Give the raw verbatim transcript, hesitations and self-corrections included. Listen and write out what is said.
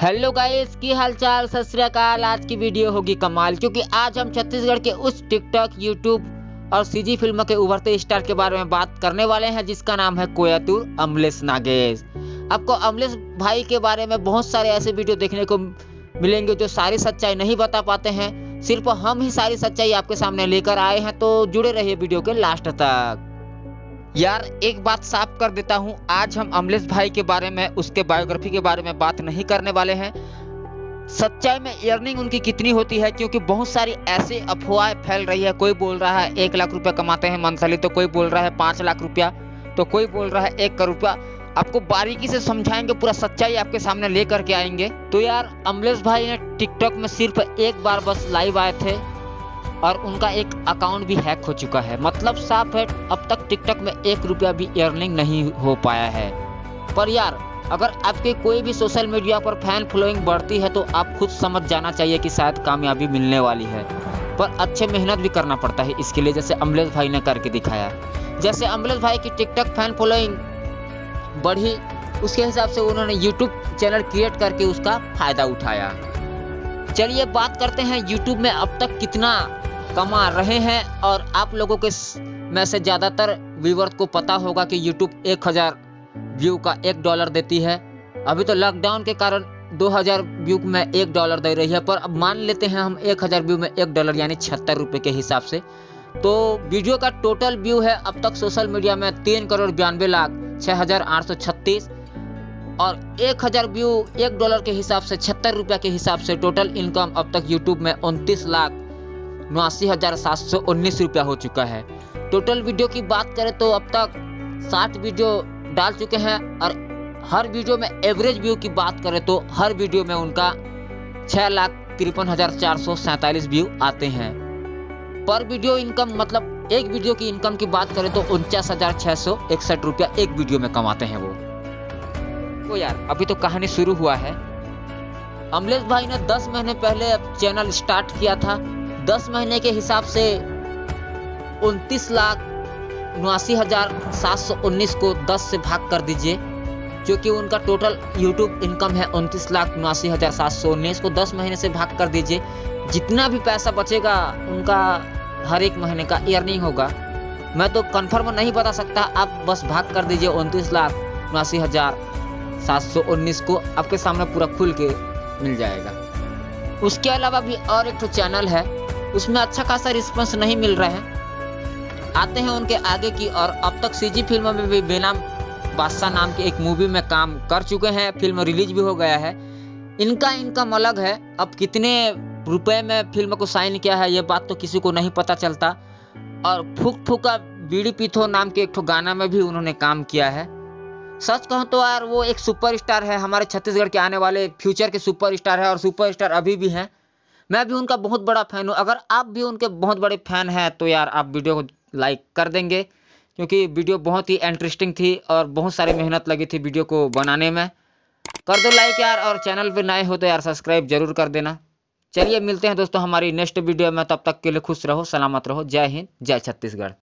Hello guys, की हालचाल, सत श्री अकाल। आज की वीडियो होगी कमाल, क्योंकि आज हम छत्तीसगढ़ के उस टिकटॉक, यूट्यूब और सीजी फिल्म के उभरते स्टार के बारे में बात करने वाले हैं, जिसका नाम है कोयतुर अमलेश नागेश। आपको अमलेश भाई के बारे में बहुत सारे ऐसे वीडियो देखने को मिलेंगे जो सारी सच्चाई नहीं बता पाते हैं। सिर्फ हम ही सारी सच्चाई आपके सामने लेकर आए हैं, तो जुड़े रहिए वीडियो के लास्ट तक। यार एक बात साफ कर देता हूँ, आज हम अमलेश भाई के बारे में, उसके बायोग्राफी के बारे में बात नहीं करने वाले हैं। सच्चाई में अर्निंग उनकी कितनी होती है, क्योंकि बहुत सारी ऐसी अफवाहें फैल रही है। कोई बोल रहा है एक लाख रुपया कमाते हैं मंथली, तो कोई बोल रहा है पाँच लाख रुपया, तो कोई बोल रहा है एक करोड़ रुपया। आपको बारीकी से समझाएंगे, पूरा सच्चाई आपके सामने लेकर के आएंगे। तो यार अमलेश भाई ने टिकटॉक में सिर्फ एक बार बस लाइव आए थे और उनका एक अकाउंट भी हैक हो चुका है। मतलब साफ है, अब तक टिकटॉक में एक रुपया भी अर्निंग नहीं हो पाया है। पर यार अगर आपके कोई भी सोशल मीडिया पर फैन फॉलोइंग बढ़ती है, तो आप खुद समझ जाना चाहिए कि शायद कामयाबी मिलने वाली है। पर अच्छे मेहनत भी करना पड़ता है इसके लिए, जैसे अमलेश भाई ने करके दिखाया। जैसे अमलेश भाई की टिकटॉक फैन फॉलोइंग बढ़ी, उसके हिसाब से उन्होंने यूट्यूब चैनल क्रिएट करके उसका फायदा उठाया। चलिए बात करते हैं यूट्यूब में अब तक कितना कमा रहे हैं। और आप लोगों के में से ज़्यादातर व्यूअर्स को पता होगा कि यूट्यूब एक हज़ार व्यू का एक डॉलर देती है। अभी तो लॉकडाउन के कारण दो हज़ार व्यू में एक डॉलर दे रही है, पर अब मान लेते हैं हम एक हज़ार व्यू में एक डॉलर यानी छिहत्तर रुपये के हिसाब से। तो वीडियो का टोटल व्यू है अब तक सोशल मीडिया में तीन करोड़ बयानवे लाख छः हज़ार आठ सौ छत्तीस, और एक हज़ार व्यू एक डॉलर के हिसाब से छिहत्तर रुपये के हिसाब से टोटल इनकम अब तक यूट्यूब में उनतीस लाख नवासी हजार सात सौ उन्नीस रुपया हो चुका है। टोटल वीडियो की बात करें तो अब तक साठ वीडियो डाल चुके हैं, और हर वीडियो में एवरेज व्यू की बात करें तो हर वीडियो में उनका छः लाख तिरपन हजार चार सौ सैंतालीस व्यू आते हैं। पर वीडियो इनकम, मतलब एक वीडियो की इनकम की बात करें तो उनचास हजार छः सौ इकसठ रुपया एक वीडियो में कमाते हैं वो। तो यार अभी तो कहानी शुरू हुआ है। अमलेश भाई ने दस महीने पहले चैनल स्टार्ट किया था। दस महीने के हिसाब से उनतीस लाख नवासी हजार सात सौ उन्नीस को दस से भाग कर दीजिए, क्योंकि उनका टोटल यूट्यूब इनकम है उनतीस लाख नवासी हजार सात सौ उन्नीस को दस महीने से भाग कर दीजिए। जितना भी पैसा बचेगा उनका हर एक महीने का अर्निंग होगा। मैं तो कंफर्म नहीं बता सकता, आप बस भाग कर दीजिए उनतीस लाख नवासी हजार सात सौ उन्नीस को, आपके सामने पूरा खुल के मिल जाएगा। उसके अलावा भी और एक तो चैनल है, उसमें अच्छा खासा रिस्पॉन्स नहीं मिल रहा है। आते हैं उनके आगे की, और अब तक सीजी फिल्म में भी बेनाम बादशाह नाम की एक मूवी में काम कर चुके हैं। फिल्म रिलीज भी हो गया है। इनका इनकम अलग है। अब कितने रुपए में फिल्म को साइन किया है ये बात तो किसी को नहीं पता चलता। और फूक फूका बीड़ी पीथो नाम के एक गाना में भी उन्होंने काम किया है। सच कहूँ तो यार वो एक सुपरस्टार है, हमारे छत्तीसगढ़ के आने वाले फ्यूचर के सुपरस्टार है, और सुपरस्टार अभी भी हैं। मैं भी उनका बहुत बड़ा फैन हूँ। अगर आप भी उनके बहुत बड़े फैन हैं तो यार आप वीडियो को लाइक कर देंगे, क्योंकि वीडियो बहुत ही इंटरेस्टिंग थी और बहुत सारी मेहनत लगी थी वीडियो को बनाने में। कर दो लाइक यार, और चैनल पे नए हो तो यार सब्सक्राइब जरूर कर देना। चलिए मिलते हैं दोस्तों हमारी नेक्स्ट वीडियो में, तब तक के लिए खुश रहो, सलामत रहो। जय हिंद, जय छत्तीसगढ़।